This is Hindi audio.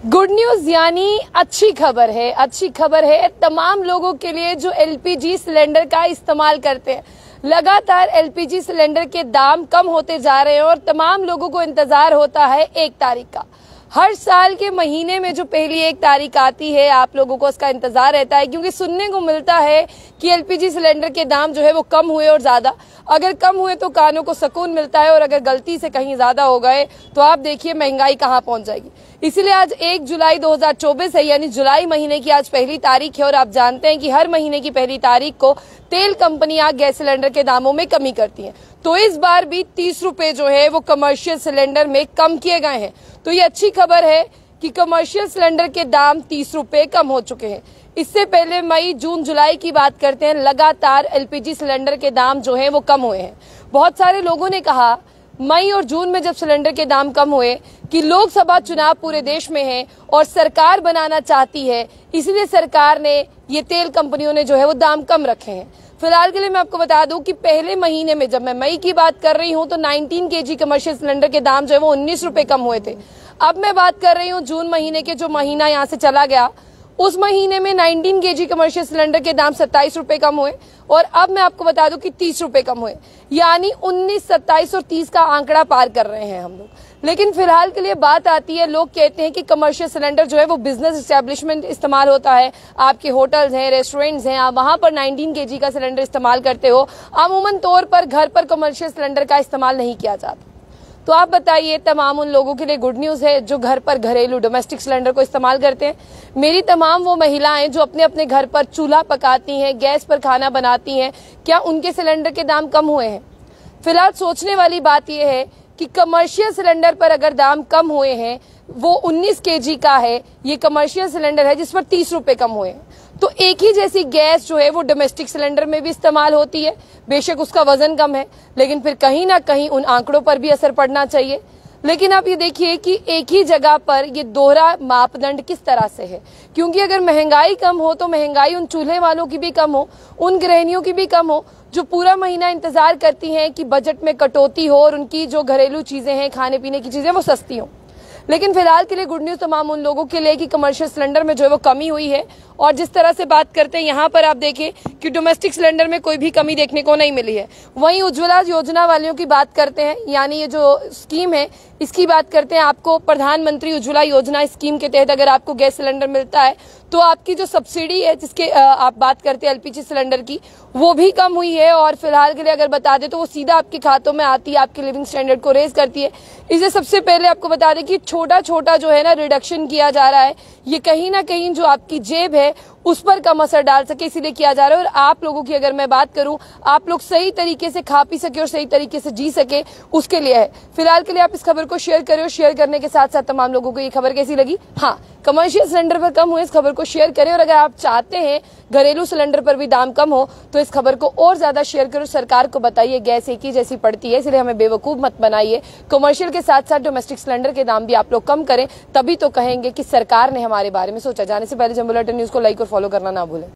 गुड न्यूज यानी अच्छी खबर है तमाम लोगों के लिए जो एलपीजी सिलेंडर का इस्तेमाल करते हैं। लगातार एलपीजी सिलेंडर के दाम कम होते जा रहे हैं और तमाम लोगों को इंतजार होता है 1 तारीख का। हर साल के महीने में जो पहली 1 तारीख आती है आप लोगों को उसका इंतजार रहता है, क्योंकि सुनने को मिलता है कि एलपीजी सिलेंडर के दाम जो है वो कम हुए और ज्यादा। अगर कम हुए तो कानों को सुकून मिलता है और अगर गलती से कहीं ज्यादा हो गए तो आप देखिए महंगाई कहाँ पहुंच जाएगी। इसलिए आज 1 जुलाई 2024 है, यानी जुलाई महीने की आज पहली तारीख है और आप जानते हैं कि हर महीने की पहली तारीख को तेल कंपनियां गैस सिलेंडर के दामों में कमी करती हैं। तो इस बार भी 30 रुपए जो है वो कमर्शियल सिलेंडर में कम किए गए हैं। तो ये अच्छी खबर है कि कमर्शियल सिलेंडर के दाम 30 रुपए कम हो चुके हैं। इससे पहले मई, जून, जुलाई की बात करते हैं, लगातार एलपीजी सिलेंडर के दाम जो है वो कम हुए हैं। बहुत सारे लोगों ने कहा मई और जून में जब सिलेंडर के दाम कम हुए कि लोकसभा चुनाव पूरे देश में है और सरकार बनाना चाहती है, इसलिए सरकार ने ये तेल कंपनियों ने जो है वो दाम कम रखे हैं। फिलहाल के लिए मैं आपको बता दूं कि पहले महीने में, जब मैं मई की बात कर रही हूं, तो 19 केजी कमर्शियल सिलेंडर के दाम जो है वो 19 रुपए कम हुए थे। अब मैं बात कर रही हूं जून महीने के, जो महीना यहाँ से चला गया, उस महीने में 19 केजी कमर्शियल सिलेंडर के दाम 27 रुपए कम हुए और अब मैं आपको बता दूं कि 30 रुपए कम हुए, यानी 19, 27 और 30 का आंकड़ा पार कर रहे हैं हम लोग। लेकिन फिलहाल के लिए बात आती है, लोग कहते हैं कि कमर्शियल सिलेंडर जो है वो बिजनेस एस्टेब्लिशमेंट इस्तेमाल होता है, आपके होटल्स हैं, रेस्टोरेंट्स हैं, आप वहां पर 19 केजी का सिलेंडर इस्तेमाल करते हो। अमूमन तौर पर घर पर कमर्शियल सिलेंडर का इस्तेमाल नहीं किया जाता। तो आप बताइए, तमाम उन लोगों के लिए गुड न्यूज है जो घर पर घरेलू डोमेस्टिक सिलेंडर को इस्तेमाल करते हैं। मेरी तमाम वो महिलाएं जो अपने अपने घर पर चूल्हा पकाती हैं, गैस पर खाना बनाती हैं, क्या उनके सिलेंडर के दाम कम हुए हैं? फिलहाल सोचने वाली बात यह है कि कमर्शियल सिलेंडर पर अगर दाम कम हुए हैं, वो 19 केजी का है, ये कमर्शियल सिलेंडर है जिस पर 30 रुपए कम हुए हैं, तो एक ही जैसी गैस जो है वो डोमेस्टिक सिलेंडर में भी इस्तेमाल होती है। बेशक उसका वजन कम है, लेकिन फिर कहीं ना कहीं उन आंकड़ों पर भी असर पड़ना चाहिए। लेकिन आप ये देखिए कि एक ही जगह पर ये दोहरा मापदंड किस तरह से है, क्योंकि अगर महंगाई कम हो तो महंगाई उन चूल्हे वालों की भी कम हो, उन गृहिणियों की भी कम हो जो पूरा महीना इंतजार करती हैं कि बजट में कटौती हो और उनकी जो घरेलू चीजें हैं, खाने पीने की चीजें, वो सस्ती हो। लेकिन फिलहाल के लिए गुड न्यूज तमाम उन लोगों के लिए कि कमर्शियल सिलेंडर में जो है वो कमी हुई है। और जिस तरह से बात करते हैं यहाँ पर आप देखें कि डोमेस्टिक सिलेंडर में कोई भी कमी देखने को नहीं मिली है। वहीं उज्ज्वला योजना वालों की बात करते हैं, यानी ये जो स्कीम है इसकी बात करते हैं, आपको प्रधानमंत्री उज्ज्वला योजना स्कीम के तहत अगर आपको गैस सिलेंडर मिलता है तो आपकी जो सब्सिडी है, जिसके आप बात करते हैं एलपीजी सिलेंडर की, वो भी कम हुई है। और फिलहाल के लिए अगर बता दें तो वो सीधा आपके खातों में आती है, आपके लिविंग स्टैंडर्ड को रेज करती है। इसे सबसे पहले आपको बता दें कि छोटा छोटा जो है ना रिडक्शन किया जा रहा है, ये कहीं ना कहीं जो आपकी जेब है उस पर कम असर डाल सके, इसीलिए किया जा रहा है। और आप लोगों की अगर मैं बात करूं, आप लोग सही तरीके से खा पी सके और सही तरीके से जी सके, उसके लिए है। फिलहाल के लिए आप इस खबर को शेयर करें और शेयर करने के साथ साथ तमाम लोगों को ये खबर कैसी लगी, हाँ, कमर्शियल सिलेंडर पर कम हुए, इस खबर को शेयर करें। और अगर आप चाहते हैं घरेलू सिलेंडर पर भी दाम कम हो तो इस खबर को और ज्यादा शेयर करो, सरकार को बताइए गैस एक ही जैसी पड़ती है, इसलिए हमें बेवकूफ मत बनाइए। कमर्शियल के साथ साथ डोमेस्टिक सिलेंडर के दाम भी आप लोग कम करें, तभी तो कहेंगे कि सरकार ने हमारे बारे में सोचा। जाने से पहले जंबो अलर्ट न्यूज को लाइक और फॉलो करना ना भूलें।